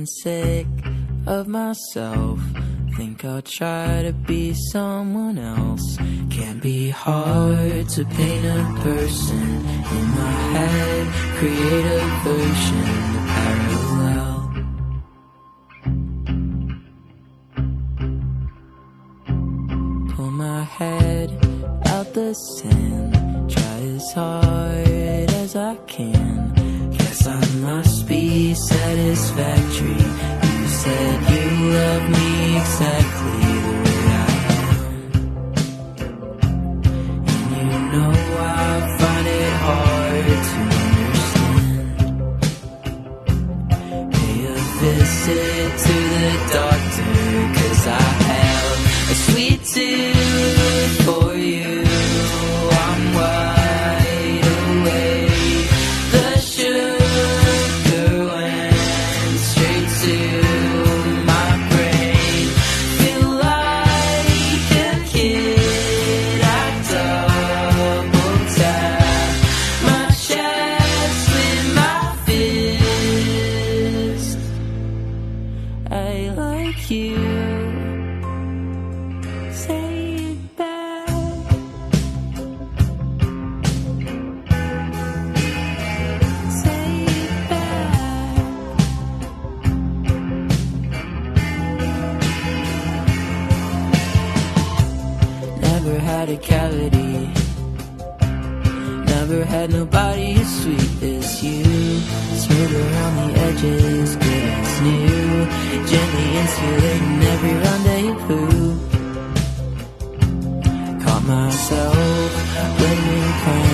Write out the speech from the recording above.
getting sick of myself. Think I'll try to be someone else. Can't be hard to paint a person in my head, create a version, a parallel. Pull my head out the sand, try as hard as I can. Guess I must be satisfactory. You said you love me exactly the way I am, and you know I find it hard to understand. Pay a visit to the doctor, 'cause I have a sweet tooth for you. I'm wide awake. The sugar went straight to my brain. Feel like a kid. I double tap my chest with my fist. I like you. Say it back. Say it back. Never had a cavity. Never had nobody as sweet as you. Smooth around the edges, good as new. Gently insulating every rendezvous. Caught myself blaming crime.